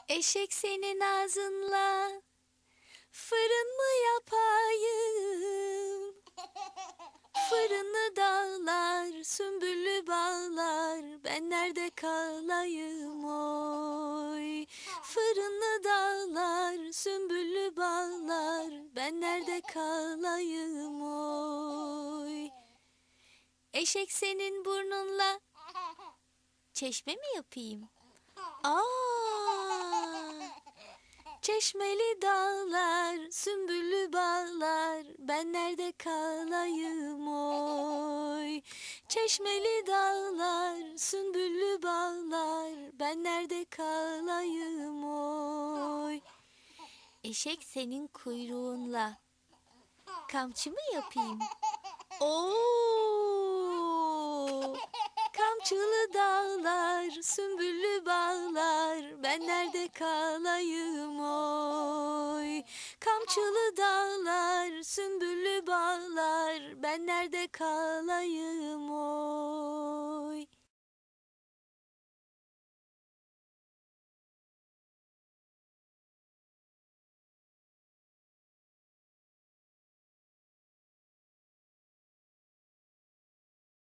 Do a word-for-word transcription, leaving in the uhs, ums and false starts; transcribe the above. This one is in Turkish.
Eşek senin ağzınla fırın mı yapayım? Fırını dağlar, sümbüllü bağlar, ben nerede kalayım oy? Fırını dağlar, sümbüllü bağlar, ben nerede kalayım oy? Eşek senin burnunla çeşme mi yapayım? Aa! Çeşmeli dağlar, sümbüllü bağlar, ben nerede kalayım oy? Çeşmeli dağlar, sümbüllü bağlar, ben nerede kalayım oy? Eşek senin kuyruğunla kamçı mı yapayım? Oo! Kamçılı dağlar, sümbüllü bağlar, ben nerede kalayım oy? Kamçılı dağlar, sümbüllü bağlar, ben nerede kalayım oy?